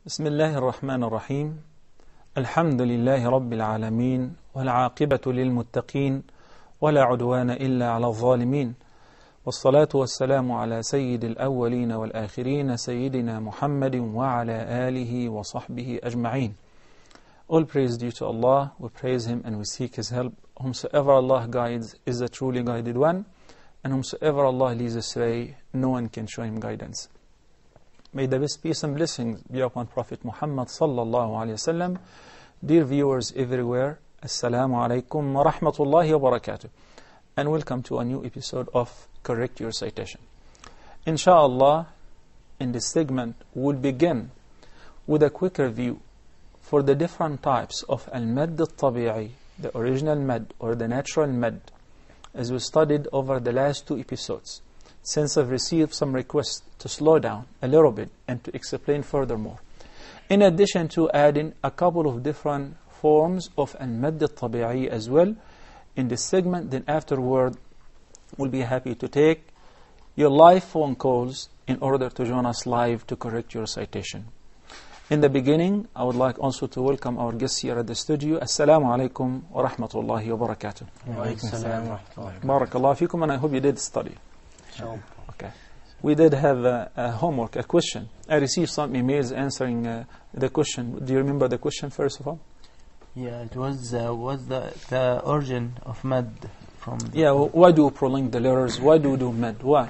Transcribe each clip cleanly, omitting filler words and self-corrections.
بسم الله الرحمن الرحيم الحمد لله رب العالمين والعاقبة للمتقين ولا عدوان إلا على الظالمين والصلاة والسلام على سيد الأولين والآخرين سيدنا محمد وعلى آله وصحبه أجمعين. All praise due to Allah, we praise Him and we seek His help. Whomsoever Allah guides is the truly guided one, and whomsoever Allah leads astray, no one can show him guidance. May the best peace and blessings be upon Prophet Muhammad sallallahu alayhi wasallam. Dear viewers everywhere, Assalamu alaikum wa rahmatullahi wa barakatuh, and welcome to a new episode of Correct Your Recitation. Inshallah, in this segment, we'll begin with a quick review for the different types of al-madd al-tabi'i, the original mad or the natural mad, as we studied over the last two episodes, since I've received some requests to slow down a little bit and to explain furthermore. In addition to adding a couple of different forms of al-madd al-tabi'i as well in this segment, then afterward we'll be happy to take your live phone calls in order to join us live to correct your recitation. In the beginning, I would like also to welcome our guests here at the studio. Assalamu alaikum wa rahmatullahi wa barakatuh. Wa alaikum assalam wa rahmatullahi. Barakallah fikum, and I hope you did study. Sure. Okay. We did have a homework, a question. I received some emails answering the question. Do you remember the question first of all? Yeah, it was the origin of mad from the why do you prolong the letters? Why do you do mad? Why?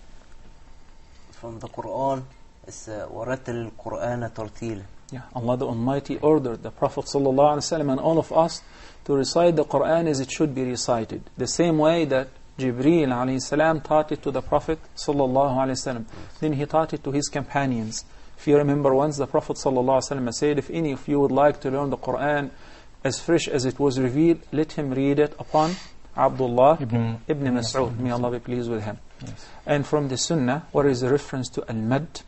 From the Qur'an, it's وَرَتِّلِ الْقُرْآنَ تَرْتِيلًا. Yeah, Allah the Almighty ordered the Prophet ﷺ and all of us to recite the Qur'an as it should be recited. The same way that Jibreel alayhi salam taught it to the Prophet ﷺ. Then he taught it to his companions. If you remember, once the Prophet ﷺ said, if any of you would like to learn the Qur'an as fresh as it was revealed, let him read it upon Abdullah ibn Mas'ud. May Allah be pleased with him. Yes. And from the Sunnah, what is the reference to al-mad?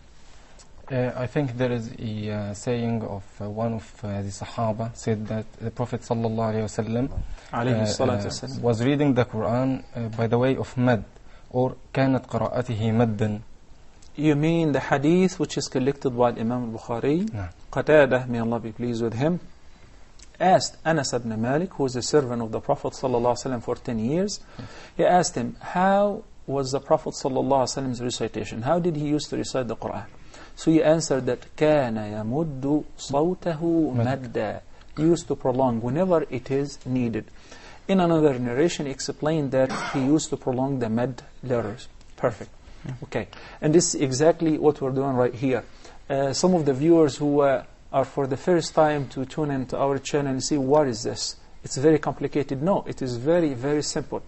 I think there is a saying of one of the Sahaba said that the Prophet sallallahu alaihi wasallam was reading the Quran by the way of mad, or كانت قراءته مدا. You mean the hadith which is collected by Imam al-Bukhari? No. Qatada, may Allah be pleased with him, asked Anas ibn Malik, who was a servant of the Prophet ﷺ for 10 years. He asked him, how was the Prophet ﷺ's recitation? How did he used to recite the Quran? So he answered that كَانَ يَمُدُّ صَوْتَهُ مَدًّا. He used to prolong whenever it is needed. In another narration, he explained that he used to prolong the mad letters. Perfect. Okay. And this is exactly what we're doing right here. Some of the viewers who are for the first time to tune into our channel and see, what is this? It's very complicated. No, it is very, very simple.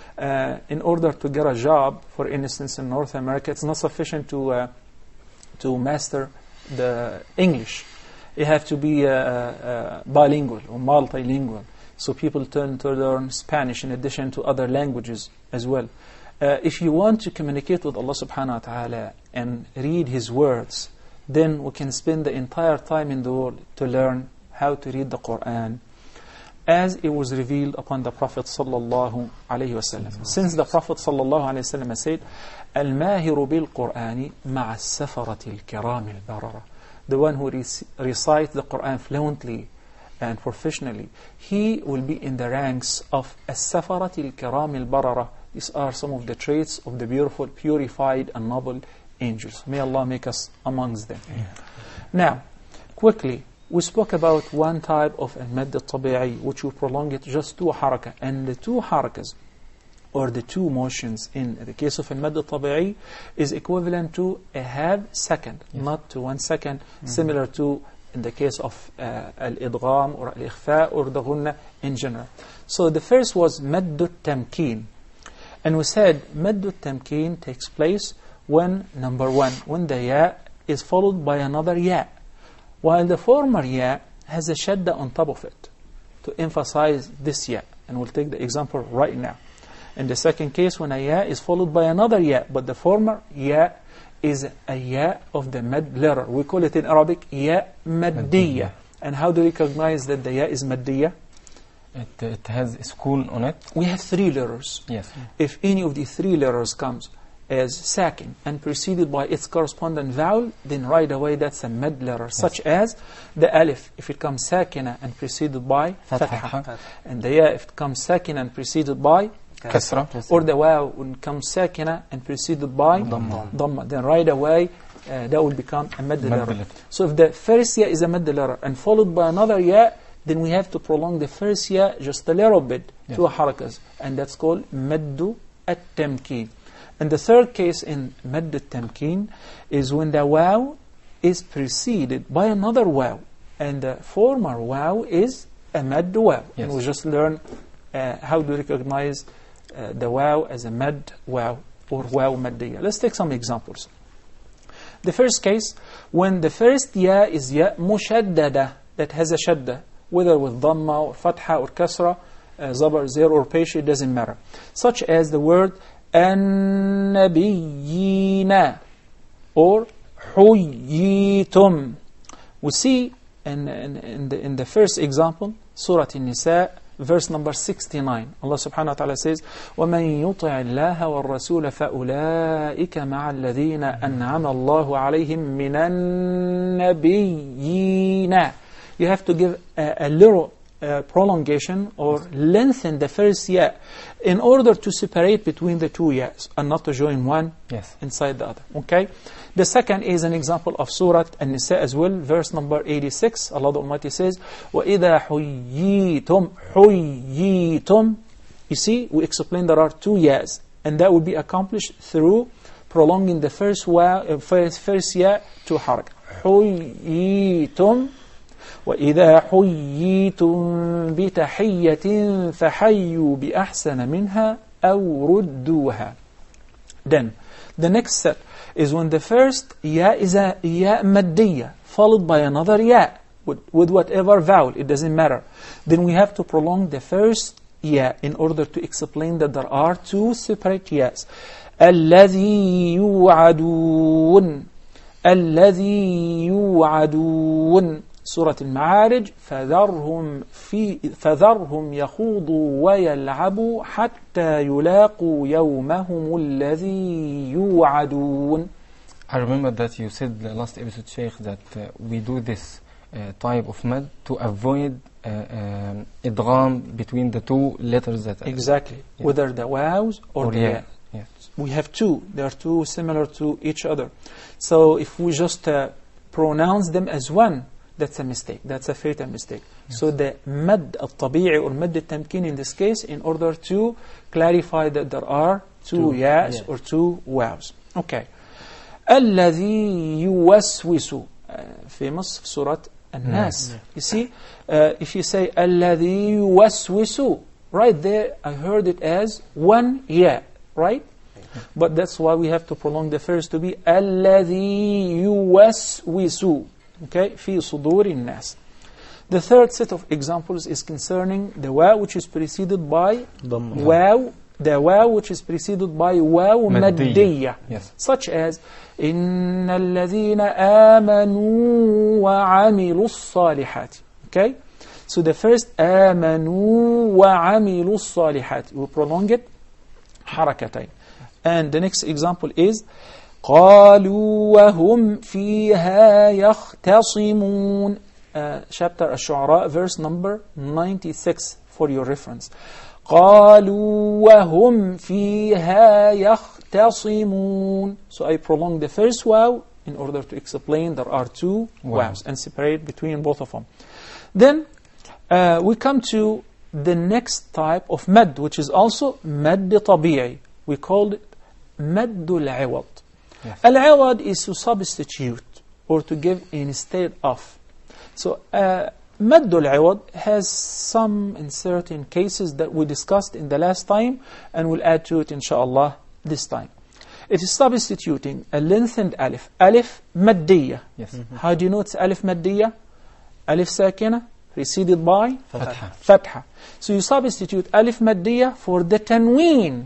In order to get a job, for instance, in North America, it's not sufficient to master the English. You have to be bilingual or multilingual. So people turn to learn Spanish in addition to other languages as well. If you want to communicate with Allah subhanahu wa ta'ala and read His words, then we can spend the entire time in the world to learn how to read the Qur'an as it was revealed upon the Prophet sallallahu alayhi wasallam. Since the Prophet sallallahu alayhi wasallam said, "Al-mahiru bil-Qur'ani ma'a as-safarati al-kiram al-barara." The one who recites the Qur'an fluently and professionally, he will be in the ranks of as-safarati al-kiram al-barara. These are some of the traits of the beautiful, purified and noble angels. May Allah make us amongst them. Yeah. Now, quickly, we spoke about one type of al-madd al-tabi'i, which will prolong it just 2 harakah. And the 2 harakas, or the 2 motions in the case of al-madd al-tabi'i, is equivalent to a half second, not to 1 second, similar to in the case of al-idgham or al-ikhfa or the ghunna in general. So the first was madd al-tamkeen. And we said madd al-tamkeen takes place when, number 1, when the ya is followed by another ya, while the former ya has a shadda on top of it to emphasize this ya. And we'll take the example right now. In the second case, when a ya is followed by another ya, but the former ya is a ya of the mad letter. We call it in Arabic ya maddiya. And how do we recognize that the ya is maddiya? It has a school on it. We have 3 letters. Yes. If any of the 3 letters comes as sakin and preceded by its corresponding vowel, then right away that's a mad letter, such as the alif, if it comes sakina and preceded by fatha, and the ya, if it comes sakina and preceded by kasra, or the waw when it comes sakina and preceded by dhamma, then right away that will become a mad letter. So if the first ya is a mad letter and followed by another ya, then we have to prolong the first ya just a little bit, 2 harakas, and that's called maddu at-tamkeen. And the third case in maddu at-tamkeen is when the waw is preceded by another waw, and the former waw is a maddu waw. And we just learn how to recognize the waw as a mad waw or waw maddiya. Let's take some examples. The first case, when the first ya is ya mushaddada, that has a shadda, whether with dhamma or fatha or kasra, zabar, zir or pesh, it doesn't matter. Such as the word an-nabiyyina or huyyitum. We see in the first example, Surat Al-Nisa, verse number 69. Allah subhanahu wa ta'ala says, وَمَن يُطِعِ اللَّهَ وَالرَّسُولَ فَأُولَٰئِكَ مَعَ الَّذِينَ أَنْعَمَ اللَّهُ عَلَيْهِمْ مِنَ النَّبِيِّينَ. You have to give a little prolongation or lengthen the first ya in order to separate between the two yas and not to join one inside the other. Okay? The second is an example of Surah An-Nisa as well, verse number 86. Allah the Almighty says, وَإِذَا حُيِّيتُمْ. You see, we explained there are two yas, and that will be accomplished through prolonging the first ya to harak. حُيِّيتُمْ. وَإِذَا حُيِّيتُمْ بِتَحِيَّةٍ فَحَيُّوا بِأَحْسَنَ مِنْهَا أَوْ رُدُّوهَا. Then, the next step is when the first ya is a ya maddiya, followed by another ya, with whatever vowel, it doesn't matter. Then we have to prolong the first ya in order to explain that there are two separate yas. الَّذِي يُوعَدُونَ الَّذِي يُوعَدُونَ. Surah Al-Ma'arij, فَذَرْهُمْ يَخُوضُوا وَيَلْعَبُوا حَتَّى يُلَاقُوا يَوْمَهُمُ الَّذِي يُوعَدُونَ. I remember that you said the last episode, Sheikh, that we do this type of mad to avoid idgham between the two letters that exactly, whether the waws or the ya. We have two. They are two similar to each other. So if we just pronounce them as one, that's a mistake. That's a fatal mistake. So the mad al-tabi'i or mad al-tamkin in this case, in order to clarify that there are two yas or two waws. Okay. الَّذِي يُوَسْوِسُ famous Surat Al-Nas. You see, if you say الَّذِي يُوَسْوِسُ, right there I heard it as one ya, right? But that's why we have to prolong the first to be الَّذِي يُوَسْوِسُ. Okay, في صدور الناس. The third set of examples is concerning the waw which is preceded by waw, the waw which is preceded by waw maddiya, such as إن الذين آمنوا وعملوا الصالحات. Okay, so the first آمنوا وعملوا الصالحات, we prolong it حركتين. And the next example is قالوا وهم فيها يختصمون. Chapter Ash-Shu'ara, verse number 96 for your reference. قالوا وهم فيها يختصمون. So I prolong the first waw in order to explain there are two waws and separate between both of them. Then we come to the next type of mad, which is also mad tabi'i. We call it maddul iwad. Al-iwad is to substitute or to give instead of. So maddul iwad has some in certain cases that we discussed in the last time, and we'll add to it inshallah this time. It is substituting a lengthened alif, alif maddiya. How do you know it's alif maddiya? Alif sakina preceded by fatha. So you substitute alif maddiya for the tanween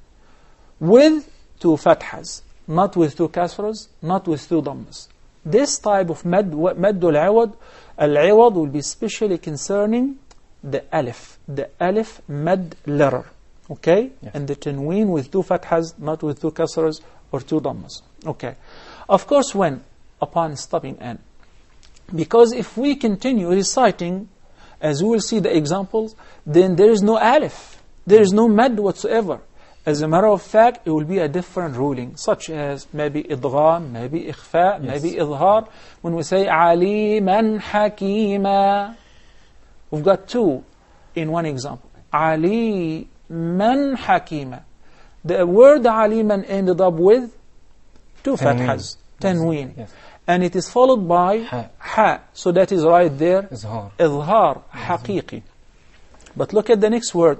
with two fathas, not with two kasras, not with two dhammas. This type of maddul iwad, al-iwad will be specially concerning the alif mad letter. Okay? Yes. And the tanween with 2 fathas, not with 2 kasras or 2 dhammas. Okay. Of course, when? Upon stopping N. Because if we continue reciting, as we will see the examples, then there is no alif. There is no mad whatsoever. As a matter of fact, it will be a different ruling, such as maybe idgham, maybe ikhfa, maybe idhar. When we say aliman hakima, we've got 2 in one example. Aliman hakima. The word aliman ended up with 2 fathas, tanween. Yes. And it is followed by ha. So that is right there. Izhar. Haqiqi. But look at the next word.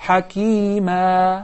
Hakima.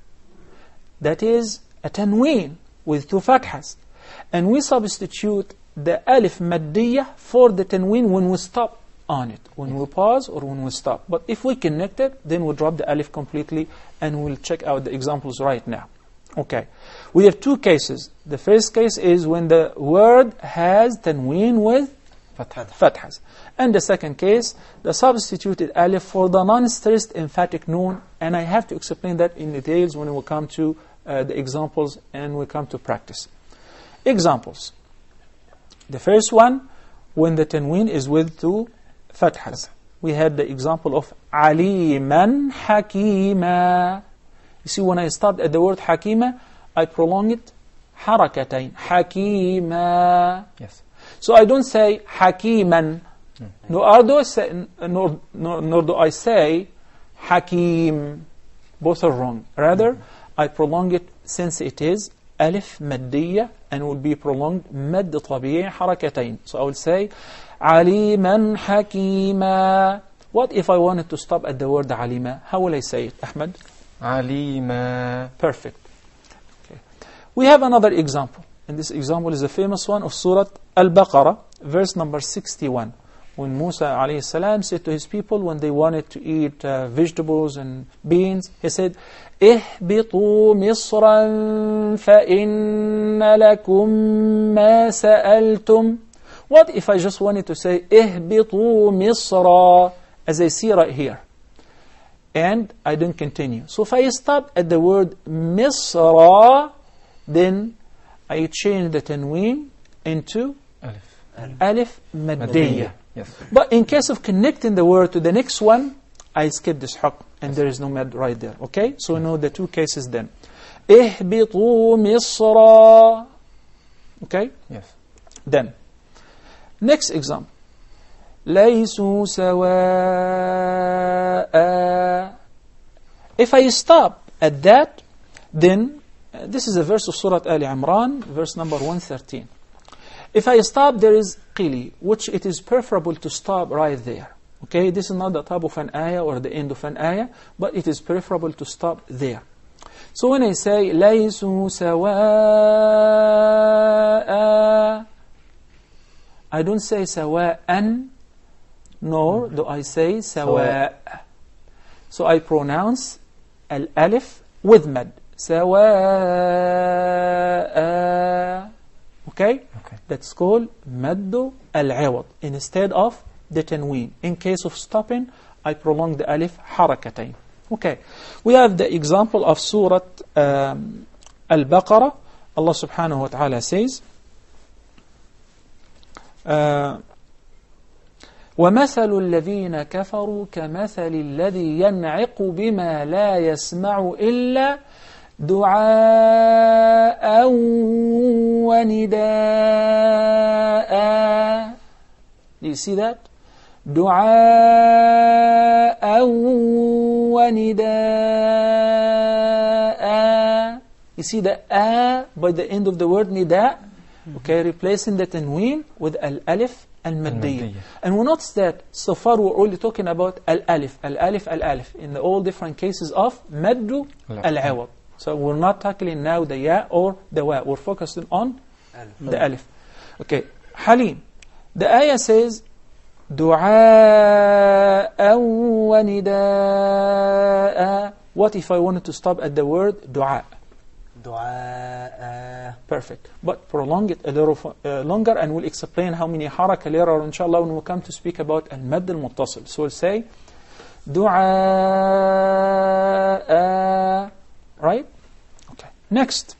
That is a tanween with 2 fathas. And we substitute the alif maddiyah for the tanween when we stop on it. When we pause or when we stop. But if we connect it, then we drop the alif completely, and we'll check out the examples right now. Okay, we have 2 cases. The first case is when the word has tanween with fathas. And the second case, the substituted alif for the non-stressed emphatic noon. And I have to explain that in details when we come to the examples and we come to practice. Examples. The first one, when the tanween is with 2 fathas. We had the example of aliman hakima. You see, when I start at the word hakima, I prolong it harakatain. Hakima. Yes. So I don't say hakiman. Nor do I say hakim. Both are wrong. Rather, I prolong it since it is alif maddiyah and will be prolonged mad tabi'i harakatain. So I will say aliman hakima. What if I wanted to stop at the word alima? How will I say it, Ahmed? Alima. Perfect. Okay. We have another example. And this example is a famous one of Surat Al-Baqarah, verse number 61. When Musa alayhi salam said to his people when they wanted to eat vegetables and beans, he said, اهبطوا مصرا فإن لكم ما سألتم. What if I just wanted to say اهبطوا مصرا, as I see right here, and I didn't continue? So if I stop at the word مصرا, then I change the tanween into alif maddiyah. Yes. But in case of connecting the word to the next one, I skip this haqq, and there is no mad right there. Okay? So we know the 2 cases then. اهبطوا مصرا. Okay? Yes. Then, next example. ليسوا سواء. If I stop at that, then this is a verse of Surat Al-Imran, verse number 113. If I stop, there is qili, which it is preferable to stop right there. Okay, this is not the top of an ayah or the end of an ayah, but it is preferable to stop there. So when I say لَيْسُوا سَوَاءً, I don't say سَوَاءً, nor do I say سَوَاء. So I pronounce al-alif with mad. سَوَاءً. Okay? That's called maddu al-iwad, instead of the tanween. In case of stopping, I prolong the alif harakatain. Okay. We have the example of Surat Al-Baqarah. Allah subhanahu wa ta'ala says, وَمَثَلُ الَّذِينَ كَفَرُوا كَمَثَلِ الَّذِي يَنْعِقُ بِمَا لَا يَسْمَعُ إِلَّا دعاء ونداء. Do you see that? دعاء ونداء. You see the a by the end of the word nida? Okay, replacing the tanween with al-alif al-maddiyah. And we notice that so far we're only talking about al-alif, al-alif, al-alif in all different cases of maddu al-iwad. So we're not tackling now the ya or the wa. We're focusing on the alif. Okay. Halim. The ayah says, دعاء ونداء. What if I wanted to stop at the word du'a? Du'a. Perfect. But prolong it a little longer, and we'll explain how many haraka later, inshallah, when we come to speak about al-mad al-muttasil. So we'll say, دعاء. Right? Okay. Next.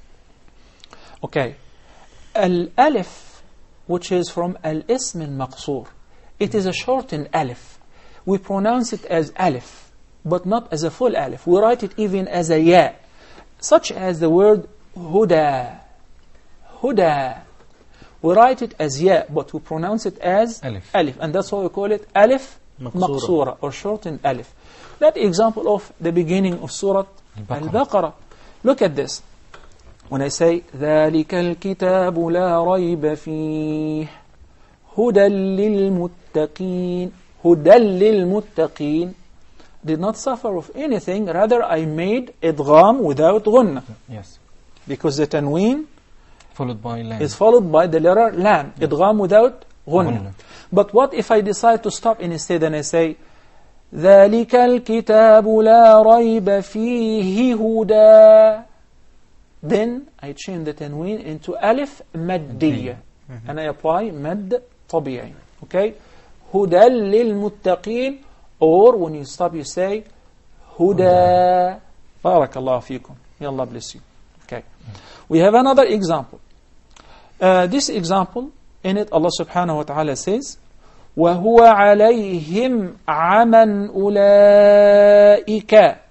Okay. Al-alif, which is from al-ism al-maqsoor. It is a shortened alif. We pronounce it as alif, but not as a full alif. We write it even as a ya, such as the word huda. Huda. We write it as ya, but we pronounce it as alif. And that's why we call it alif maqsoora, or shortened alif. That example of the beginning of Surah Al-Baqarah. Look at this. When I say ذَلِكَ الْكِتَابُ لَا رَيْبَ فِيهِ هُدًى لِلْمُتَّقِينَ. هُدًى لِلْمُتَّقِينَ did not suffer of anything, rather I made idgham without ghunna. Yes. Because the tanween followed by lam is followed by the letter lam. Idgham without ghunna. But what if I decide to stop instead and I say ذَلِكَ الْكِتَابُ لَا رَيْبَ فِيهِ هُدًى? Then I change the tanween into alif maddiyya, and I apply mad tabi'i. Okay? هُدًى لِلْمُتَّقِينَ. Or when you stop, you say Huda. Barakallahu fikum. May Allah bless you. Okay. We have another example. This example, in it Allah subhanahu wa ta'ala says, وَهُوَ عَلَيْهِمْ عَمًا أُولَئِكَ.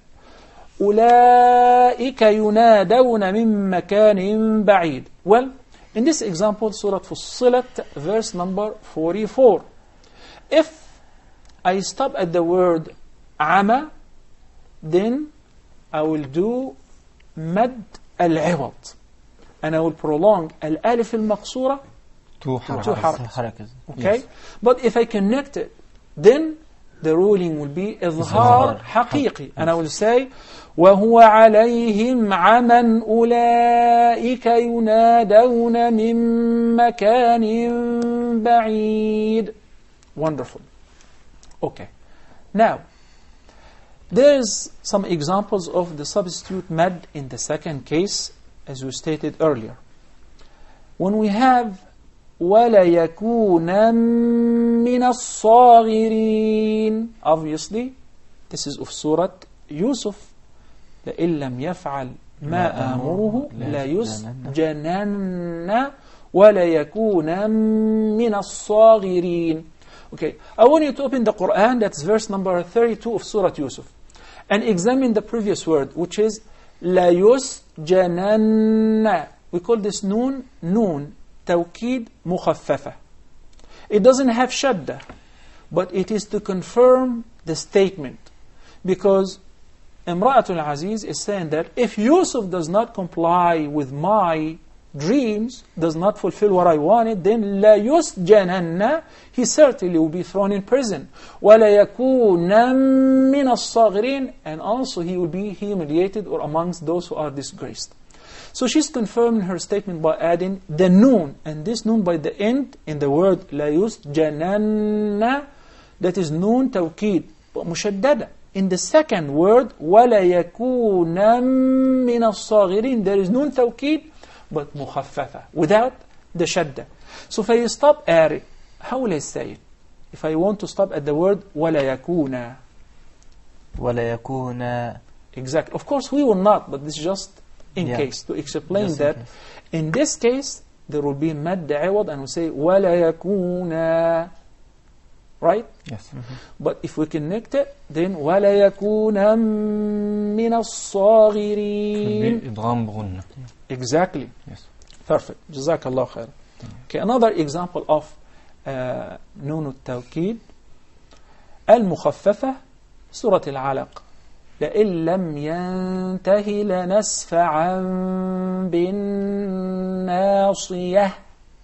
أُولَئِكَ يُنَادَوْنَ مِن مَكَانٍ بَعِيدٍ. Well, in this example, Surah Fussilat, verse number 44. If I stop at the word ama, then I will do mad al-iwad, and I will prolong al-alif al-maqsura to harakas. Okay? Yes. But if I connect it, then the ruling will be izhar haqiqi, and I will say وَهُوَ عَلَيْهِمْ عَمًا أُولَئِكَ يُنَادَوْنَ مِن مَكَانٍ بَعِيدٍ. Wonderful. Okay. Now, there's some examples of the substitute mad in the second case, as we stated earlier. When we have وَلَيَكُونًا مِنَ الصَّاغِرِينَ, obviously, this is of Surah Yusuf. لَإِن لَمْ يَفْعَلْ مَا آمُرُهُ لَيُسْجَنَنَّ وَلَيَكُونًا مِنَ الصَّاغِرِينَ. Okay, I want you to open the Qur'an, that's verse number 32 of Surah Yusuf, and examine the previous word, which is la yusjananna. We call this noon tawkid mukhaffafa. It doesn't have shadda, but it is to confirm the statement, because Imra'atul Aziz is saying that if Yusuf does not comply with my dreams, does not fulfill what I wanted, then la yusjananna, he certainly will be thrown in prison. وَلَيَكُونًا مِنَ الصَّاغِرِينَ, and also he will be humiliated or amongst those who are disgraced. So she's confirming her statement by adding the noon, and this noon by the end in the word la yusjananna, that is noon tawkid mushaddada. In the second word وَلَيَكُونًا مِنَ الصَّاغِرِينَ, there is noon tawkid but mukhaffafa, without the shadda. So if I stop at it, how will I say it? If I want to stop at the word وَلَا يَكُونَ. وَلَا يَكُونَ. Exactly. Of course we will not, but this is just in case, to explain just that in this case there will be mad iwad, and we say وَلَا يَكُونَ. Right? Yes. But if we connect it, then وَلَا يَكُونَ مِنَ الصَّاغِرِينَ. Exactly. Yes. Perfect. Jazakallah khair. Okay, another example of نون التوكيد المخففة, Surah Al-Alaq. لئن لم ينته لنسفعا بالناصية.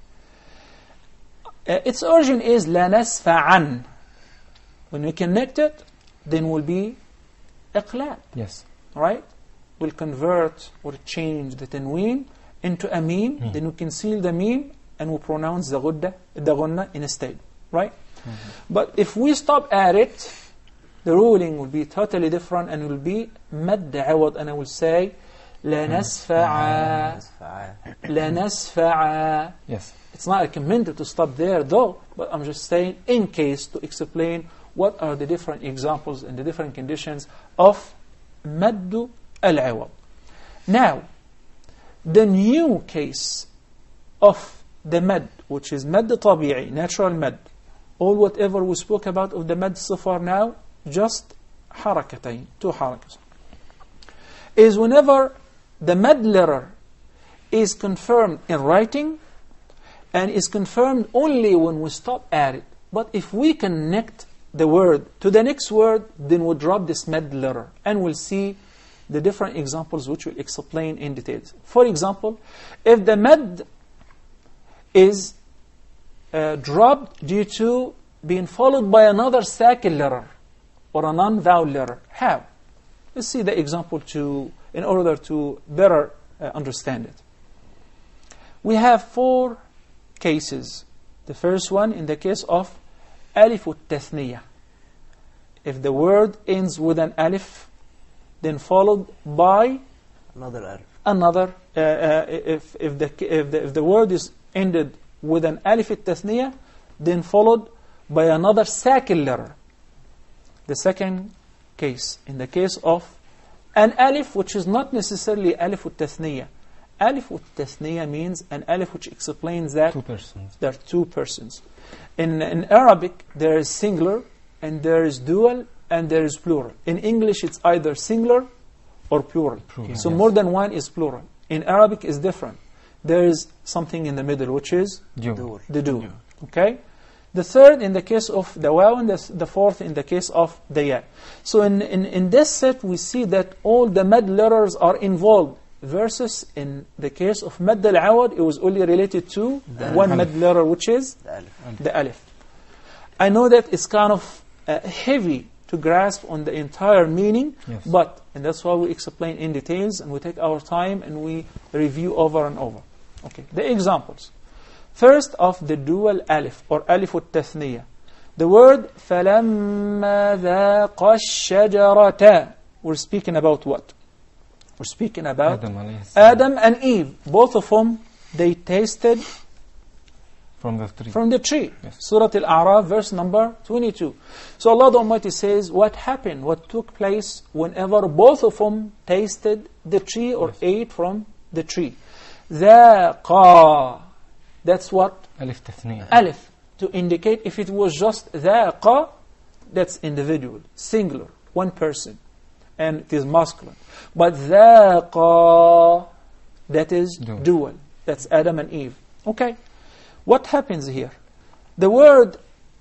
Its origin is لنسفعا. When we connect it, then will be إقلاب. Yes. Right? We'll convert or change the tanween into a meme, then we can seal the meme and we'll pronounce the ghunna instead. Right? But if we stop at it, the ruling will be totally different and will be mad awad, and I will say لنسفعا. لنسفعا. Yes. It's not recommended to stop there though, but I'm just saying in case to explain what are the different examples and the different conditions of maddu al-iwad. Now, the new case of the mad, which is mad tabi'i, natural mad, all whatever we spoke about of the mad so far now, just harakatayn, 2 harakas, is whenever the mad letter is confirmed in writing and is confirmed only when we stop at it. But if we connect the word to the next word, then we'll drop this mad letter, and we'll see the different examples which will explain in details. For example, if the mad is dropped due to being followed by another sakil letter or a non-vowel letter, how? Let's see the example in order to better understand it. We have 4 cases. The first one in the case of alif al-tathniya. If the word ends with an alif, then followed by another alif. If the word is ended with an alif al-tathniya, then followed by another sakil letter. The second case, in the case of an alif which is not necessarily alif al-tathniya. Alif al-tathniya means an alif which explains that 2 persons. there are 2 persons. In Arabic, there is singular, and there is dual, and there is plural. In English, it's either singular or plural. So more than one is plural. In Arabic, it's different. There is something in the middle, which is Dual. the dual. Okay? The third in the case of the waw, and the fourth in the case of the ya. So in this set, we see that all the mad letters are involved, versus in the case of mad al-awad, it was only related to one mad letter, which is the alif. I know that it's kind of heavy to grasp on the entire meaning, and that's why we explain in details, and we take our time, and we review over and over. Okay, the examples. First, of the dual alif, or alif al-tathniya. The word فَلَمَّا ذَاقَ الشَّجَرَةَ. We're speaking about what? We're speaking about Adam and Eve. Both of them, they tasted from the tree. From the tree. Yes. Surat Al-A'raf, verse number 22. So Allah the Almighty says, what happened, what took place whenever both of them tasted the tree or ate from the tree. ذَاقَ. That's what? Alif tathniya. Alif. To indicate if it was just ذَاقَ, that's individual, singular, one person. And it is masculine. But ذَاقَ, that is dual. That's Adam and Eve. Okay. What happens here? The word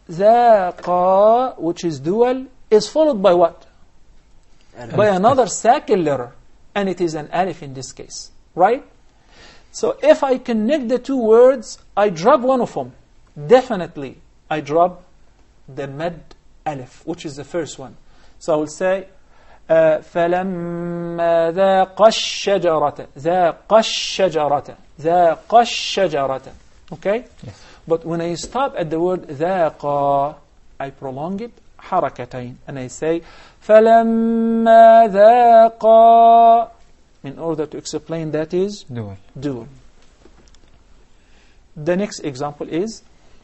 ذَاقَ, which is dual, is followed by what? By another sakil letter. And it is an alif in this case. Right? So if I connect the 2 words, I drop one of them. Definitely, I drop the mad alif, which is the first one. So I will say, فَلَمَّا ذَاقَ الشَّجَرَةَ ذَاقَ الشَّجَرَةَ ذَاقَ الشَّجَرَةَ. Okay? Yes. But when I stop at the word ذَاقَ, I prolong it, حركتين, and I say, فَلَمَّا ذَاقَ, in order to explain that is dual. The next example is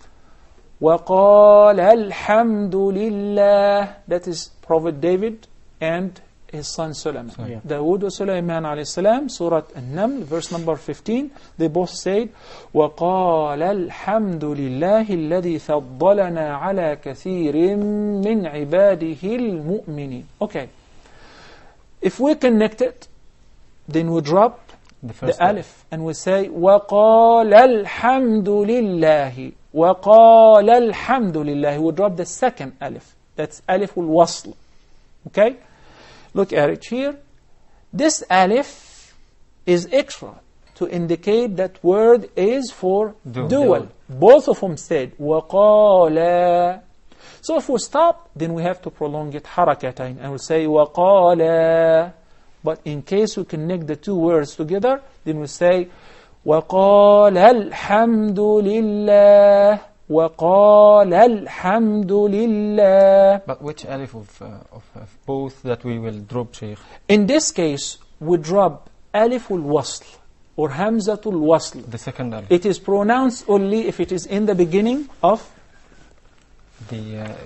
وَقَالَ الْحَمْدُ لِلَّهِ. That is Prophet David and his son Sulaiman. Dawood wa Sulaiman alayhi salam, Surat Al-Naml, verse number 15. They both said, وَقَالَ الْحَمْدُ لِلَّهِ الَّذِي فَضَّلَنَا عَلَى كَثِيرٍ مِّنْ عِبَادِهِ الْمُؤْمِنِينَ. Okay. If we connect it, then we drop the alif, and we say, وَقَالَ الْحَمْدُ لِلَّهِ وَقَالَ الْحَمْدُ لِلَّهِ. We drop the second alif. That's alif al-wasl. Okay? Look at it here. This alif is extra to indicate that word is for dual. Both of them said, وَقَالَ. So if we stop, then we have to prolong it حركتين, and we say, وَقَالَ. But in case we connect the 2 words together, then we say, وَقَالَ الْحَمْدُ لِلَّهِ وَقَالَ الْحَمْدُ لِلَّهِ. But which alif of both that we will drop, Shaykh? In this case, we drop alif al-wasl or hamzatul wasl. The second alif. It is pronounced only if it is in the beginning of the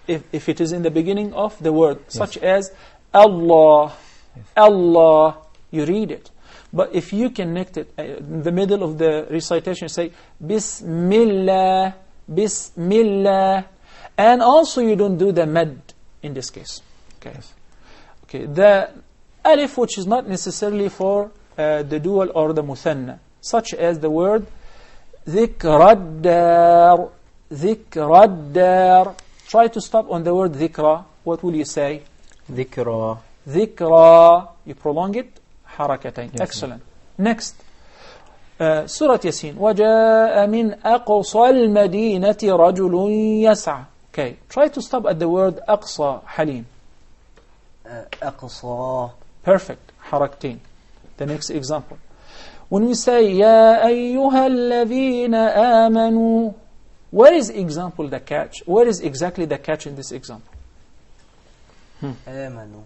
if it is in the beginning of the word, such as Allah, Allah, you read it. But if you connect it in the middle of the recitation, say Bismillah, Bismillah, and also you don't do the mad in this case. Okay. Okay. The alif, which is not necessarily for the dual or the muthanna, such as the word ذكر الدار, ذكر الدار. Try to stop on the word ذكرى. What will you say? ذكرى. ذكرى. You prolong it. حركتين. Yes, Excellent. Next. Surat Yasin. وجاء من أقصى المدينة رجل يسعى. Okay. Try to stop at the word أقصى. حليم. أقصى. Perfect. حركتين. The next example. When we say يا أيها الذين آمنوا, where is example the catch? Where is exactly the catch in this example? آمنوا.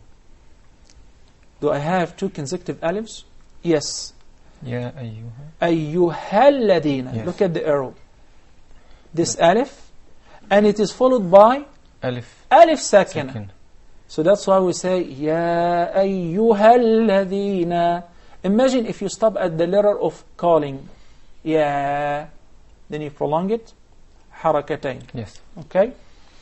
Do I have two consecutive alifs? Yes. يا أيها. أيها الذين. Yes. Look at the arrow. This alif, and it is followed by ألف. alif sakina. Second. So that's why we say يا أيها الذين. Imagine if you stop at the letter of calling, ya, then you prolong it, حركتين. Yes. Okay?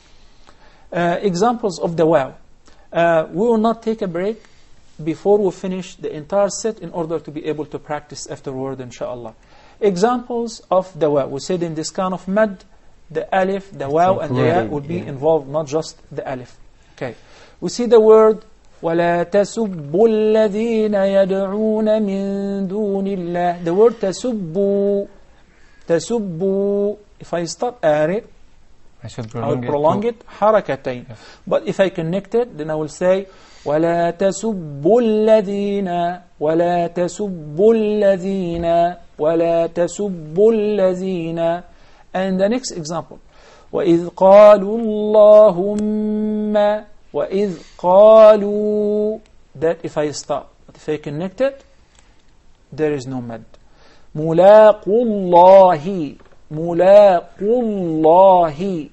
Examples of the waw. We will not take a break before we finish the entire set in order to be able to practice afterward, inshallah. Examples of the waw. We said in this kind of mad, the alif, the waw, and the ya would be involved, not just the alif. Okay. We see the word وَلَا تَسُبُّوا الَّذِينَ يَدْعُونَ مِن دُونِ اللَّهِ. The word تَسُبُّوا, تَسُبُّوا. If I stop at it, I will prolong it, حركتين. Yes. But if I connect it, then I will say وَلَا تَسُبُّوا الَّذِينَ وَلَا تَسُبُّوا الَّذِينَ وَلَا تَسُبُّوا الَّذِينَ. And the next example, وَإِذْ قَالُوا اللَّهُمَّ وَإِذْ قَالُوا. That if I stop. But if I connect it, there is no mad. مُلَاقُ اللَّهِ مُلَاقُ اللَّهِ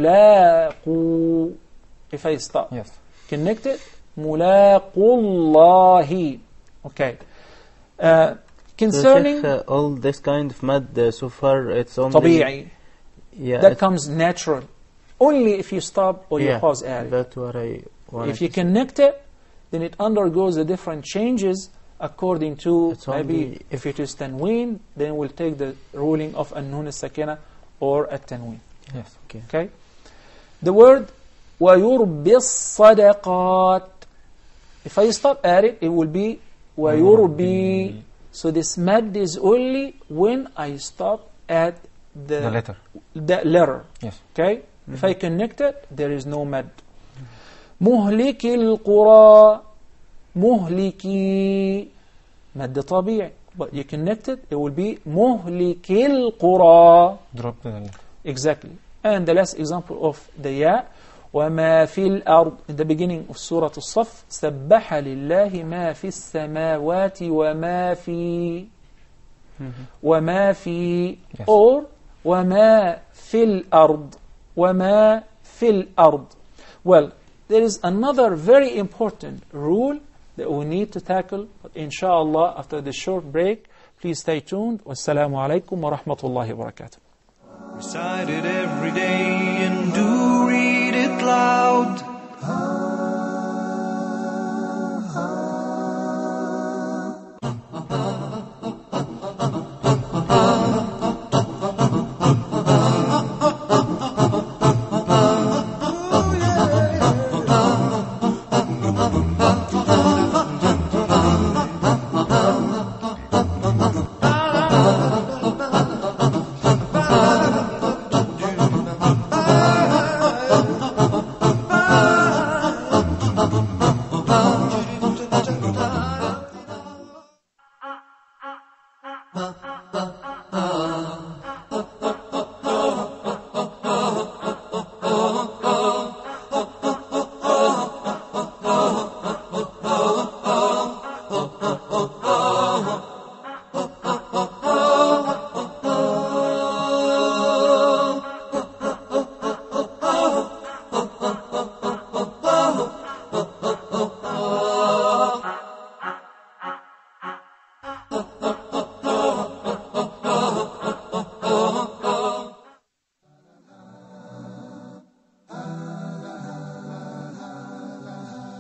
مُلَاقُ. If I stop. Yes. Connect it. مُلَاقُ اللَّهِ. Okay. Concerning So all this kind of mad so far it's only طبيعي. Yeah, That comes natural. Only if you stop or you pause at it. That's what I wanted. If you connect it, then it undergoes the different changes according to maybe if it is tanween, then we'll take the ruling of an-nun as-sakina or at-tanween. Yes. Okay. The word وَيُرْبِ الصَّدَقَاتِ. If I stop at it, it will be وَيُرْبِ. So this mad is only when I stop at the letter. The letter. Yes. Okay. If I connect it, there is no mad. مهلك القرى مهلكي. مد طبيعي. But you connect it, it will be مهلك القرى. Drop the letter. Exactly. And the last example of the ya, وما في الأرض. In the beginning of Surah Al-Saf, سبح لله ما في السماوات وما في وما في. Yes. Or وما في الأرض وما في الأرض. Well, there is another very important rule that we need to tackle, but inshallah after this short break. Please stay tuned. Wassalamu alaikum wa rahmatullahi wa barakatuh. Recite it every day and do read it loud.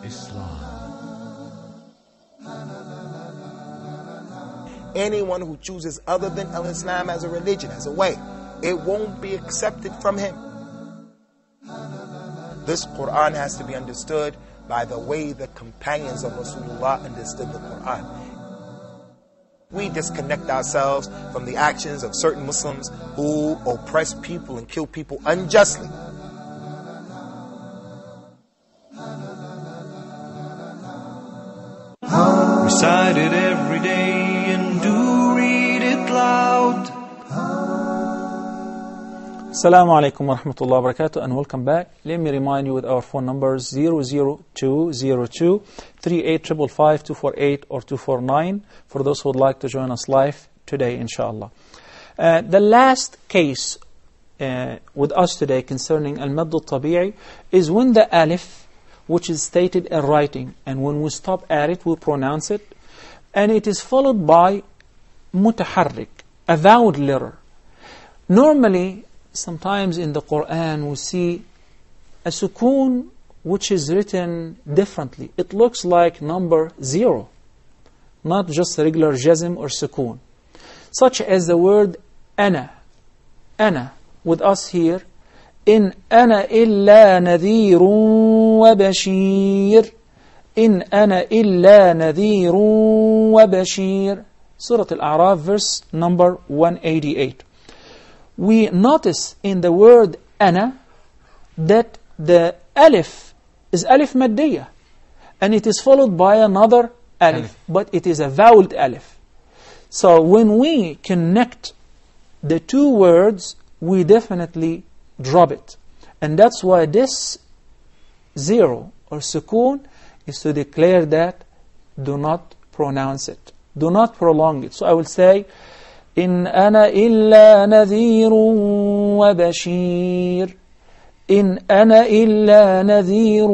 Anyone who chooses other than Islam as a religion, as a way, it won't be accepted from him. This Qur'an has to be understood by the way the companions of Rasulullah understood the Qur'an. We disconnect ourselves from the actions of certain Muslims who oppress people and kill people unjustly. Recite it every day and do read it loud. Assalamu alaikum wa rahmatullahi wa barakatuh, and welcome back. Let me remind you with our phone numbers 00202 3855 248 or 249 for those who would like to join us live today, inshallah. The last case with us today concerning al-madd al-tabi'i is when the alif, which is stated in writing, and when we stop at it, we pronounce it, and it is followed by mutaharrik, a vowed letter. Normally, sometimes in the Qur'an we see a sukoon which is written differently. It looks like number 0, not just regular jazm or sukoon. Such as the word ana. Ana, with us here, in ana illa nadhirun wa bashir. In ana illa nadhirun wa bashir. Surat Al-A'raf, verse number 188. We notice in the word ana that the alif is alif maddiyah, and it is followed by another alif, but it is a voweled alif. So when we connect the two words, we definitely drop it. And that's why this 0 or sukoon is to declare that do not pronounce it, do not prolong it. So I will say, إن أنا إلا نذير وبشير. إن أنا إلا نذير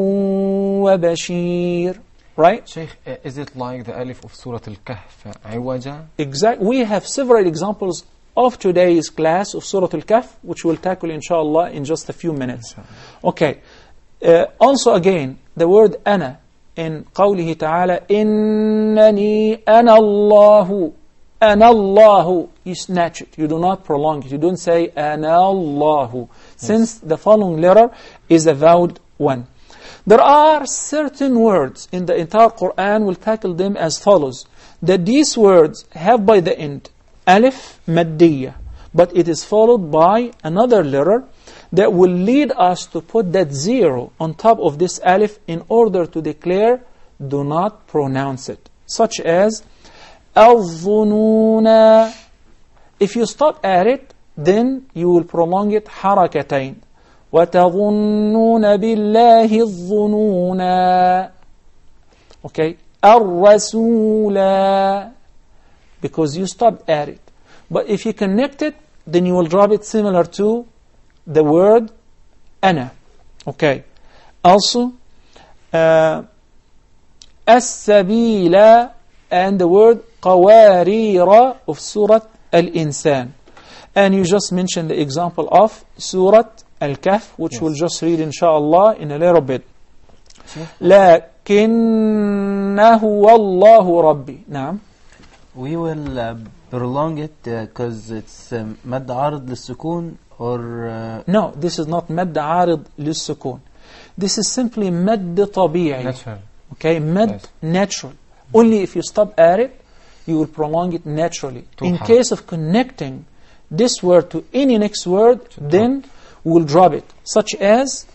وبشير. Right? Sheikh, is it like the alif of Surat Al-Kahf, عوجا? Exactly. We have several examples of today's class of Surat Al-Kahf, which we'll tackle inshallah in just a few minutes. Okay. Also again, the word أنا in قوله تعالى إنني أنا الله. Ana Allahu, you snatch it. You do not prolong it. You don't say Ana Allahu. Since the following letter is a vowed one. There are certain words in the entire Qur'an, we'll tackle them as follows. That these words have by the end alif maddiyah, but it is followed by another letter that will lead us to put that 0 on top of this alif in order to declare do not pronounce it. Such as الظنون. If you stop at it, then you will prolong it حركتين. وتظنون بالله الظنون. Okay. الرسول. Because you stopped at it. But if you connect it, then you will drop it similar to the word أنا. Okay. Also, السبيل and the word قوارير of Surat Al-Insan. And you just mentioned the example of Surat Al-Kahf, which we'll just read inshallah in a little bit. لكنه والله ربي. نعم. We will prolong it because it's مد عارض للسكون or No, this is not مد عارض للسكون. This is simply مد طبيعي. Natural. Okay, مد natural. Only if you stop at it, you will prolong it naturally. In case of connecting this word to any next word, then we will drop it. Such as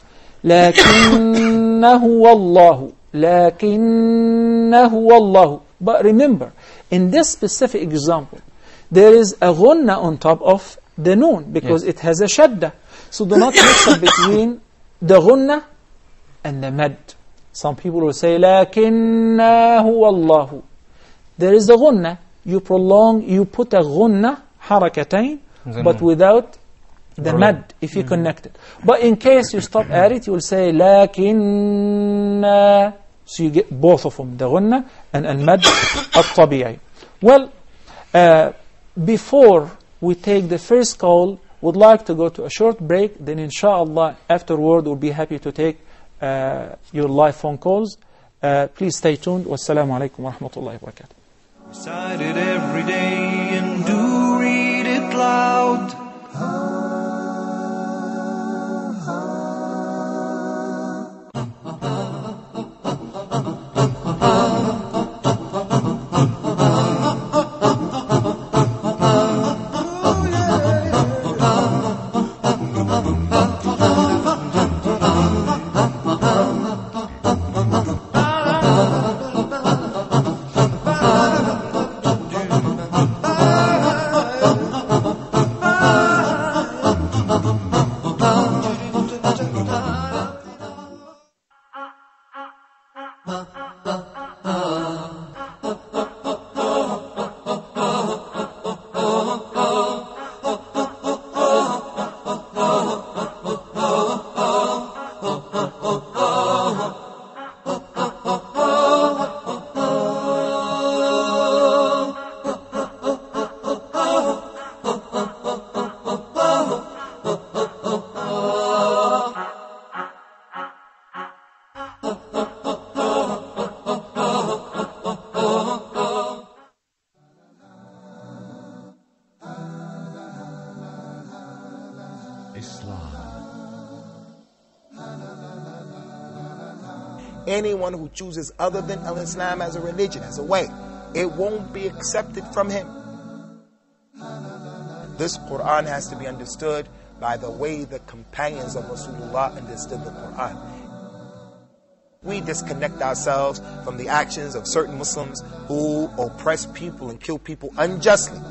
لكنه والله. لكنه والله. But remember, in this specific example, there is a غنة on top of the noon because it has a shadda. So do not mix up between the غنة and the mad. Some people will say لكنه والله. There is a غنة. You prolong, you put a غنة حركتين, but without the mad if you connect it. But in case you stop at it, you will say لكن. So you get both of them, the غنة and المد الطبيعي. Well, before we take the first call, would like to go to a short break. Then inshallah afterward we'll be happy to take your live phone calls Please stay tuned. Wassalamu alaikum wa rahmatullahi wa barakatuh. Recite it every day and do read it loud. Anyone who chooses other than Islam as a religion, as a way, it won't be accepted from him. This Qur'an has to be understood by the way the companions of Rasulullah understood the Qur'an. We disconnect ourselves from the actions of certain Muslims who oppress people and kill people unjustly.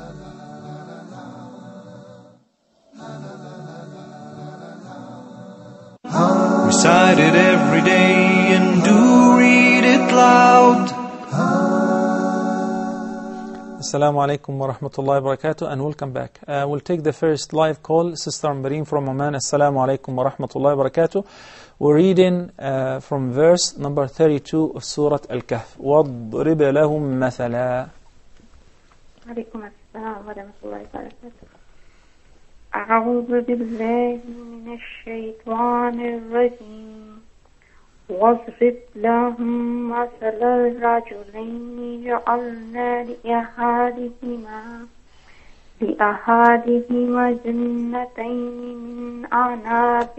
Recite it every day and do read it loud. Assalamu alaikum wa rahmatullahi wa barakatuh, and welcome back. We'll take the first live call. Sister Ambareen from Oman. Assalamu alaikum wa rahmatullahi wa barakatuh. We're reading from verse number 32 of Surat Al-Kahf. وَاضْرِبْ لَهُمْ مَثَلًا. عليكم السلام ورحمة الله وبركاته. أعوذ بالله من الشيطان الرجيم. واضرب لهم مثل الرجلين جعلنا لأحدهما جنتين من أعناب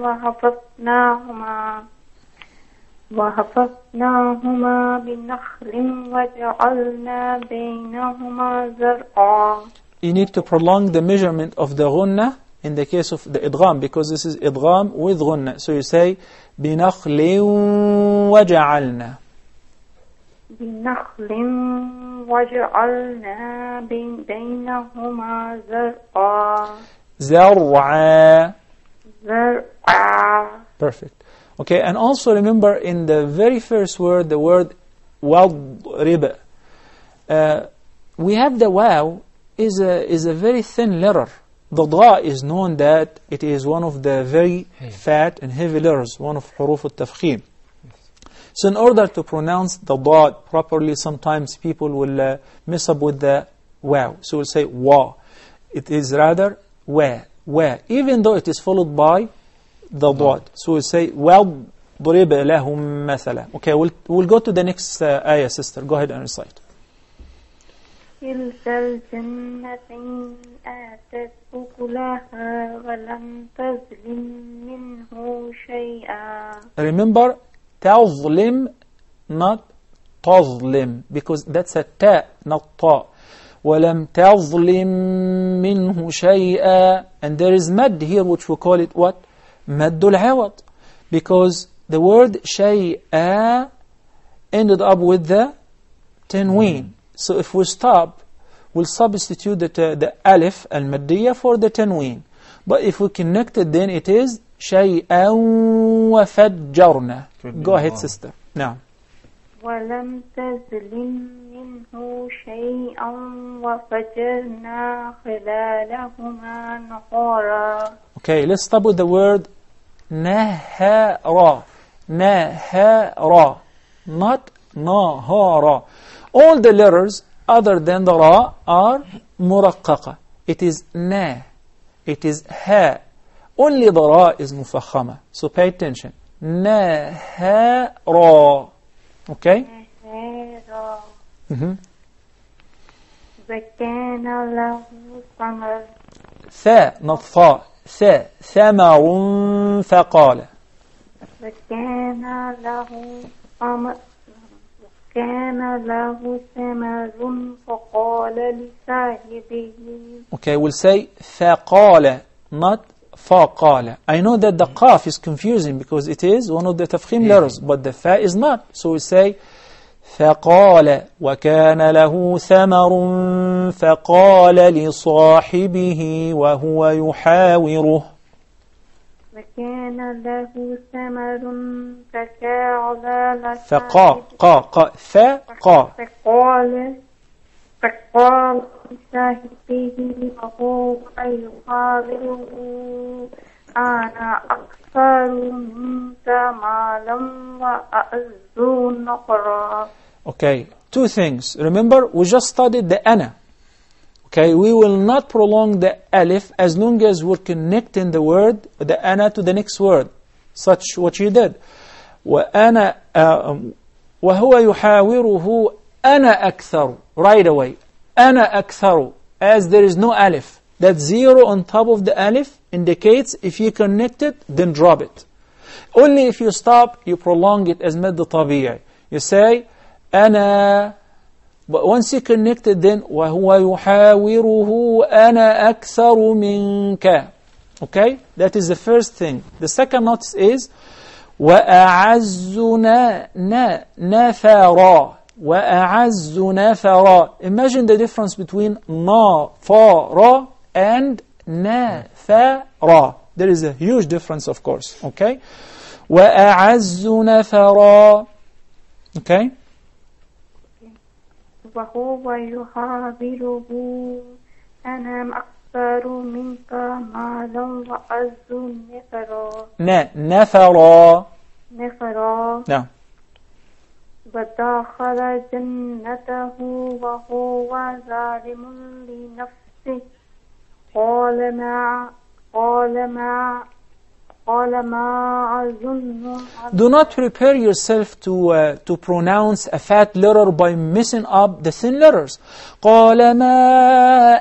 وحفظناهما بنخل وجعلنا بينهما زرعا. You need to prolong the measurement of the ghunnah in the case of the idgham, because this is idgham with ghunnah. So you say بِنَخْلٍ وَجَعَلْنَا. بنخل وجعلنا بينهما زرعا. زرعا. Perfect. Okay, and also remember in the very first word, the word وَضْرِبْ. We have the waw is a very thin letter. The dha is known that it is one of the very fat and heavy letters, one of huruf al-tafkhim. So in order to pronounce the dha properly, sometimes people will mess up with the waw. So we'll say wa. It is rather wa. Even though it is followed by the dha. So we'll say وَضْرِبْ لَهُمْ مَثَلًا. Okay, we'll go to the next ayah, sister. Go ahead and recite. كلتا الجنتين آتت أكلها ولم تظلم منه شيئا. Remember, تظلم, not تظلم, because that's a ta, not ta. ولم تظلم منه شيئا. And there is mad here, which we call it what? مد العوض. Because the word شيئا ended up with the tanween. So if we stop, we'll substitute the alif al-maddiyah for the tanween. But if we connect it, then it is شَيْئًا وَفَجَّرْنَا. Go ahead, sister. Now. وَلَمْ تَظْلِمْ مِنْهُ شَيْئًا وَفَجَّرْنَا خِلَالَهُمَا نَهَارًا. Okay, let's stop with the word نَهَارًا. نَهَارًا. Not نَهَارًا. All the letters other than the ra are muraqqaqa. It is na. It is ha. Only the ra is mufakhama. So pay attention. Na ha ra. Okay? وكان له ثمر. not ثا. ثمر فقال. وكان له ثمر فقال لصاحبه. Okay, we'll say فقال, not فقال. I know that the qaf is confusing because it is one of the tafkhim letters, but the fa is not. So we say فقال وكان له ثمر فقال لصاحبه وهو يحاوره. وكان له ثمر فقال لصاحبه وهو يحاوره أنا أكثر منك مالا وأعز نفرا. Okay, two things. Remember, we just studied the ana. Okay, we will not prolong the alif as long as we're connecting the word, the ana, to the next word. Such what you did. وأنا وهو يحاوره أنا أكثر. Right away. أنا أكثر. As there is no alif. That zero on top of the alif indicates if you connect it, then drop it. Only if you stop, you prolong it as مد طبيعي. You say أنا, but once you connect it, then وهو يحاوره أنا أكثر منك. Okay, that is the first thing. The second notice is وأعز نفرا. وأعز نفرا. Imagine the difference between نفرا and نفرا. There is a huge difference, of course. Okay, وأعز نفرا. Okay. وهو يحاوره أنا أكثر منك مالا وأعز نفرا. نفرا. نعم. ودخل جنته وهو ظالم لنفسه قال ما أظن. Do not prepare yourself to pronounce a fat letter by messing up the thin letters. قال ما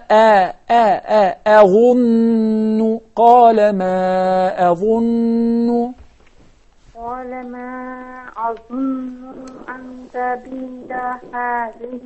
أظن. قال ما أظن. قال ما أظن أن تبيد هذه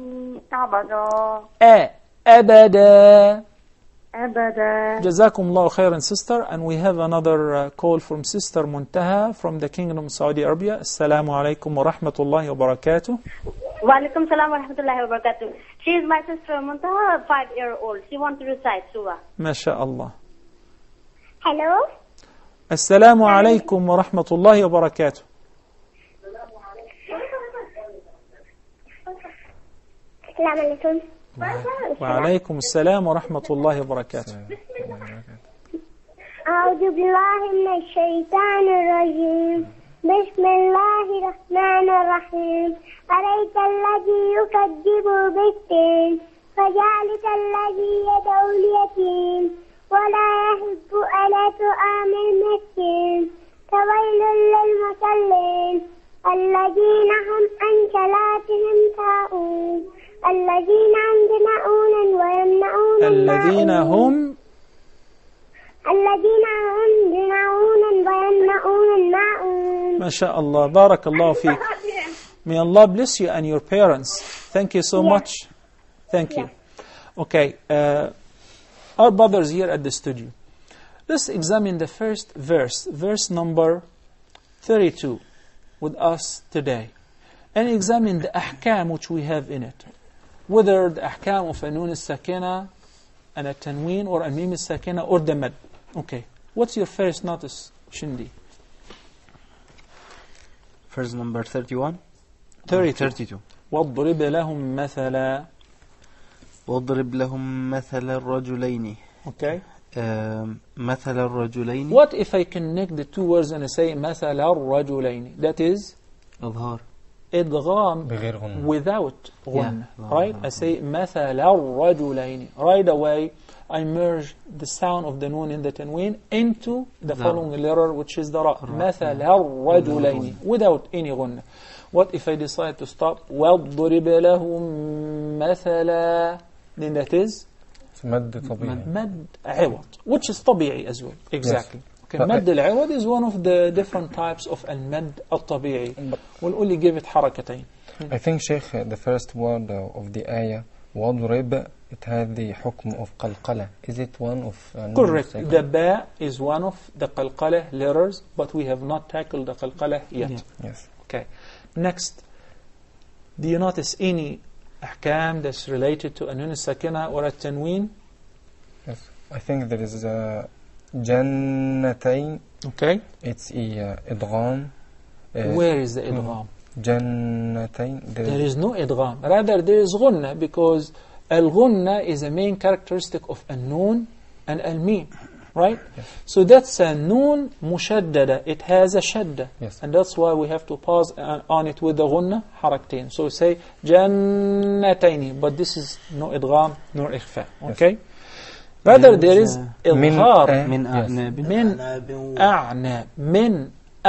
أبدا. أبدا. أبدا. جزاكم الله خيرا, sister. And we have another call from Sister Muntaha from the Kingdom of Saudi Arabia. Assalamu alaikum wa rahmatullahi wa barakatuh. Wa alaikum salam wa rahmatullahi wa barakatuh. She is my sister Muntaha, 5-year-old. She wants to recite surah. MashaAllah. Hello. Assalamu alaikum wa rahmatullahi wa barakatuh. Assalamu alaikum. وعليكم السلام ورحمة الله وبركاته. أعوذ بالله من الشيطان الرجيم. بسم الله الرحمن الرحيم. أرأيت الذي يكذب بالدين فذلك الذي يدعو اليتيم ولا يحب على طعام المسكين فويل للمصلين الذين هم عن صلاتهم ساهون الذين يمنعون ويمنعون الماعون. ما شاء الله. بارك الله فيك. May Allah bless you and your parents. Thank you so much. Thank you. Okay, our brothers here at the studio, let's examine the first verse number 32 with us today, and examine the ahkam which we have in it. Whether the ahkam of a nun al-sakina and a tanween or a mim al-sakina or the mad. Okay, what's your first notice, Shindi? Verse number 31? 32. وَاضْرِبْ لَهُمْ مَثَلًا. وَاضْرِبْ لَهُمْ مَثَلَ الرَّجُلَيْنِ. Okay. مَثَلَ الرَّجُلَيْنِ. What if I connect the two words and I say مَثَلَ الرَّجُلَيْنِ? That is إظهار. Idgham without ghunna. Right? I say مَثَلَ الرَّجُلَيْنِ. Right away, I merge the sound of the noon in the tanween into the following letter, which is the ra. مثل الرجلين, without any غنة. What if I decide to stop? وَاضْرِبْ لَهُمْ مَثَلًا, then that is مد طبيعي. مد عوض, which is طبيعي as well. Exactly. Yes. Okay, مد العوض is one of the different types of المد الطبيعي. We'll only give it حركتين. I think Sheikh, the first word of the ayah, وَاضْرِبْ, it had the حكم of قلقلة. Is it one of... Correct. The ba is one of the قلقلة letters, but we have not tackled the قلقلة yet. Yeah. Yes. Okay. Next, do you notice any أحكام that's related to النون الساكنة or التنوين? Yes. I think there is جنتين. Okay. It's إدغام. Where is the إدغام? جنتين. There is no إدغام. Rather, there is غنة, because الغنة is a main characteristic of النون and الميم. Right? Yes. So that's a noon mushaddada. It has a shadda. Yes. And that's why we have to pause on it with the ghunna, haraktain. So say jannataini. But this is no idgham nor ikhfa. Okay? Yes. Rather there is idghar. من أعناب. من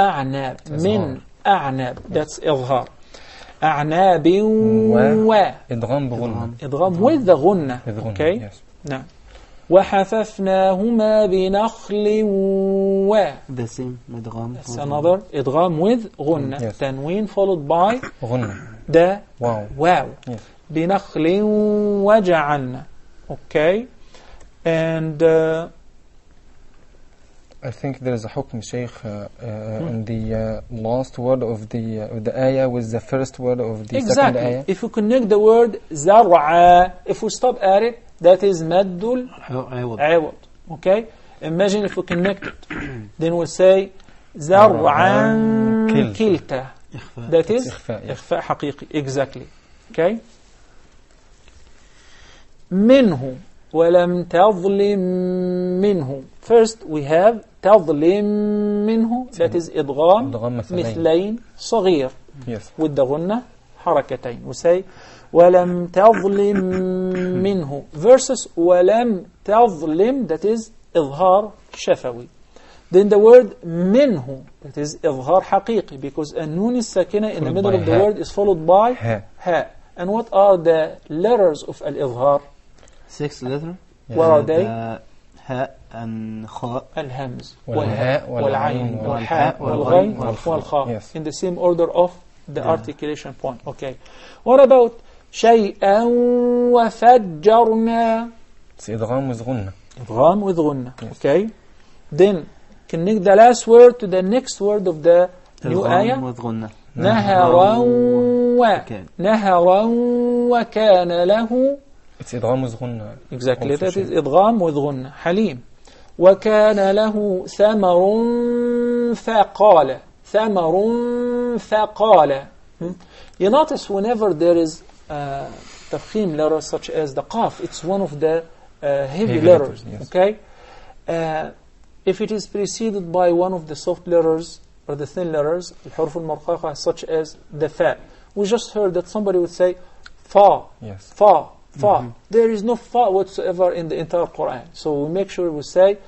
أعناب. That's idghar. أعناب و. إدغام بغنة. إدغام with the ghunna. Okay? Yes. نعم. وحففناهما بنخل و. The same مدغام. That's another idgham with غنة. Yes. Tanween followed by غنة. the wow. Yes. بنخل وجعلنا. Okay. And I think there is a حكم Sheikh in the last word of the ayah with the first word of the second ayah. If you connect the word زرع, if we stop at it, that is مد العوض. Okay? Imagine if we connect it. Then we'll say زرعا كلتا. That is إخفاء حقيقي. Exactly. Okay? منه ولم تظلم منه. First we have تظلم منه. That is إدغام مثلين صغير. Yes. With the غنة حركتين. We say ولم تظلم منه versus ولم تظلم, that is إظهار شفوي. Then the word منه, that is إظهار حقيقي, because النون الساكنة in the middle of the word is followed by ها. And what are the letters of الإظهار? 6 letters. What are they? هاء and خاء. الهمز والهاء والعين والحاء والغين والخاء. In the same order of the articulation point. Okay. What about شيئا وفجرنا? It's إدغام with غنة. إدغام with غنة. Okay. Then connect the last word to the next word of the new ayah. with غنة. نهرا وكان له. It's إدغام with غنة. Exactly. That is إدغام with غنة. حليم. وكان له ثمر فقال. You notice whenever there is تفخيم letters such as the qaf, it's one of the heavy letters. Yes. Okay? If it is preceded by one of the soft letters or the thin letters, الحروف المرققة, such as the fa. We just heard that somebody would say fa. Yes. Fa. There is no fa whatsoever in the entire Qur'an. So we make sure we say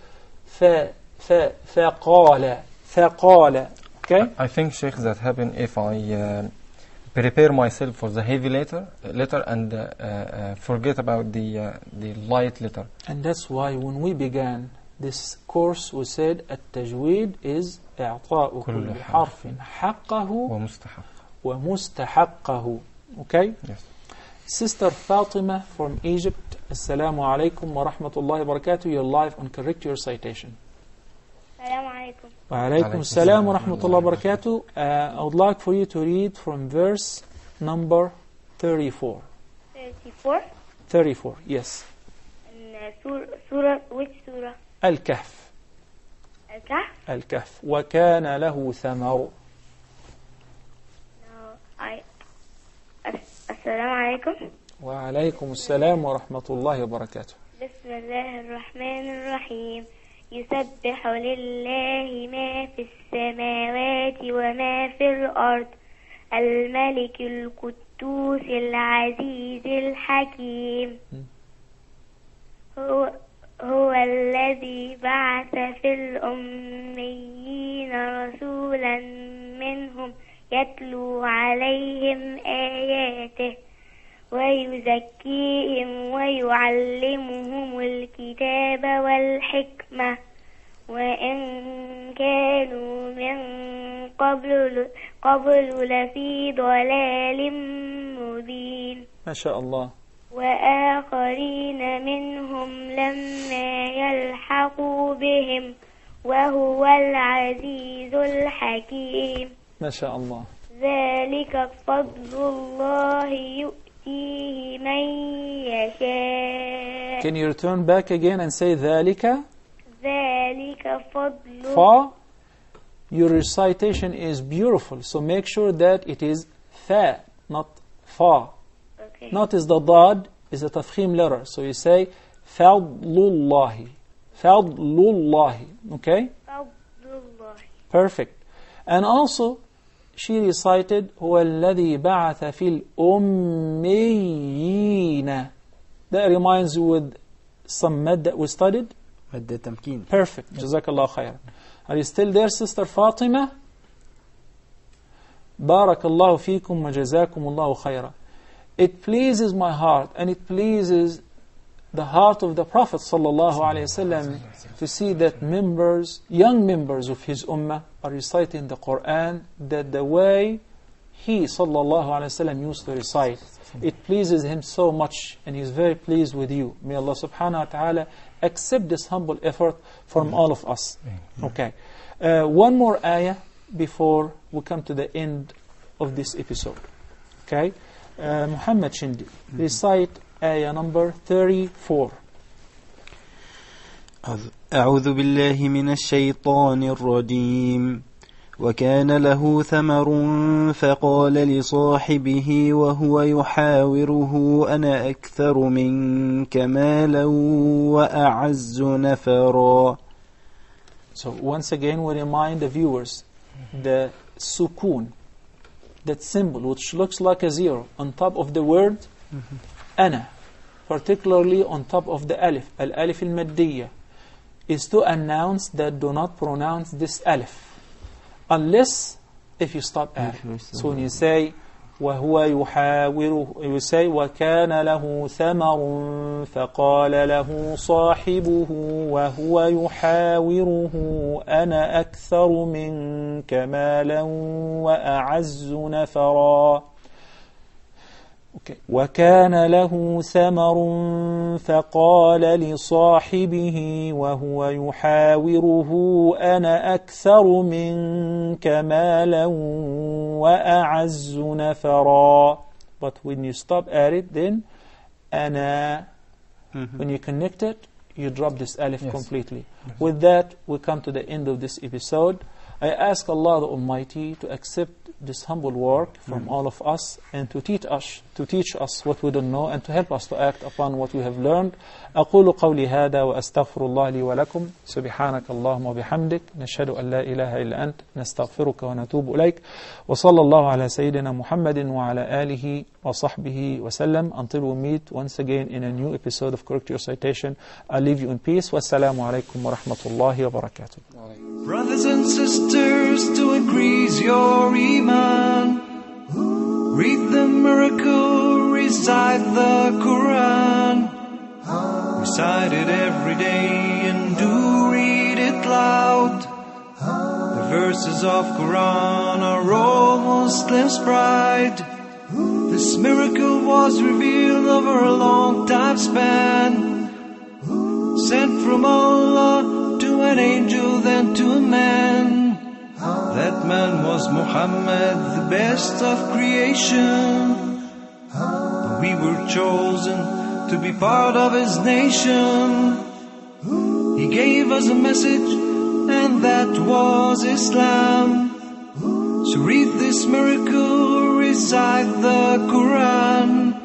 فقال. Okay? I think, Sheikh, that happen if I prepare myself for the heavy letter and forget about the light letter. And that's why when we began this course we said التجويد is إعطاء كل حرف حقه ومستحقه. Okay? Yes. Sister Fatima from Egypt, Assalamu alaikum wa rahmatullahi wa barakatuh. You're live on Correct Your Recitation. Assalamu alaikum. Wa alaikum assalam wa rahmatullahi wa barakatuh. I would like for you to read from verse number 34. 34? 34, yes. Surah, which surah? Al-Kahf. Al-Kahf? Al-Kahf. وَكَانَ لَهُ ثَمَرُ. Assalamu alaikum. Wa alaikum assalam wa rahmatullahi wa barakatuh. Bismillah ar-Rahman ar-Rahim. يسبح لله ما في السماوات وما في الأرض الملك القدوس العزيز الحكيم هو الذي بعث في الأميين رسولا منهم يتلو عليهم آياته ويزكيهم ويعلمهم الكتاب والحكمة وإن كانوا من قبل لفي ضلال مبين. ما شاء الله. وآخرين منهم لما يلحقوا بهم وهو العزيز الحكيم. ما شاء الله. ذلك فضل الله يؤتيه من يشاء. Can you return back again and say ذلك? ذلك فضل. Fa. Your recitation is beautiful, so make sure that it is fa, not fa. Okay. Notice the dad is a tafkhim letter, so you say fadlullahi, fadlullahi. Okay? Fadlullah. Perfect. And also, she recited هو الذي بعث في الأميين. That reminds you with some med that we studied. مد تمكين. Perfect. Jazakallah khairan. Are you still there, Sister Fatima? Barakallahu feekum wa jazakumullahu khairan. It pleases my heart and it pleases the heart of the Prophet sallallahu alaihi wasallam to see that members, young members of his ummah are reciting the Qur'an that the way he sallallahu alaihi wasallam used to recite. It pleases him so much and he is very pleased with you. May Allah subhanahu wa ta'ala accept this humble effort from all of us. Okay. One more ayah before we come to the end of this episode. Okay. Muhammad Shindi, recite ayah number 34. أعوذ بالله من الشيطان الرجيم وكان له ثمر فقال لصاحبه وهو يحاوره أنا أكثر منك مالا وأعز نفرا. So once again we remind the viewers the sukun, that symbol which looks like a zero on top of the word ana, particularly on top of the alif, al-alif al-maddiyya, is to announce that do not pronounce this alif unless if you stop at it. So when you say وهو يحاوره, you say وكان له ثمر فقال له صاحبه وهو يحاوره أنا أكثر منك مالا وأعز نفرا. Okay. وكان له ثمر فقال لصاحبه وهو يحاوره أنا أكثر منك مالا وأعز نفرا. But when you stop at it, then أنا, when you connect it, you drop this alif completely. With that, we come to the end of this episode. I ask Allah the Almighty to accept this humble work from all of us and to teach us what we don't know and to help us to act upon what we have learned. أقول قولي هذا وأستغفر الله لي ولكم سبحانك اللهم وبحمدك نشهد أن لا إله إلا أنت نستغفرك ونتوب إليك وصلى الله على سيدنا محمد وعلى آله وصحبه وسلم. Until we meet once again in a new episode of Correct Your Recitation, I leave you in peace. Wassalamu alaikum wa rahmatullahi wa barakatuh. Brothers and sisters, to increase your iman, read the miracle, recite the Qur'an. Recite it every day and do read it loud. The verses of Qur'an are all Muslims' pride. This miracle was revealed over a long time span, sent from Allah to an angel, then to a man. That man was Muhammad, the best of creation. But we were chosen to be part of his nation. He gave us a message, and that was Islam. So read this miracle, recite the Qur'an.